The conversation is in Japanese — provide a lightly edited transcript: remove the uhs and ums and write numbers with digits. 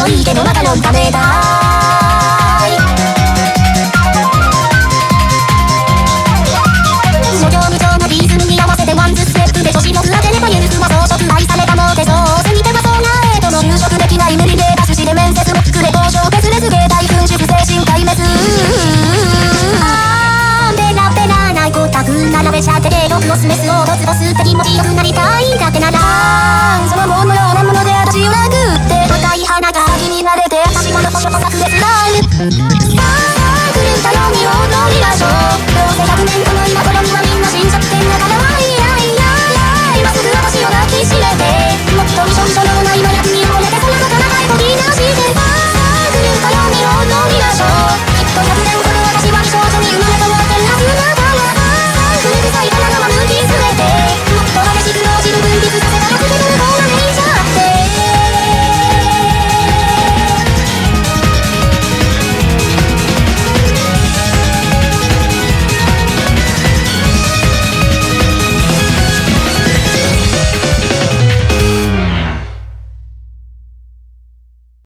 もいいけどまだのためだい。無情無情なリズムに合わせてワンズステップで女子も当てれば許すは装飾愛されたモテそう過ぎてはそうなえとも就職できない無理で出すしで面接も作れ交渉別々芸大君主不精神壊滅ベラベラないごたく並べちゃってで毒を示すをドツボスって気持ちよくなりたいんだってならそのものようなもので私を殴って赤い花が気になれて私はの細さくでスライム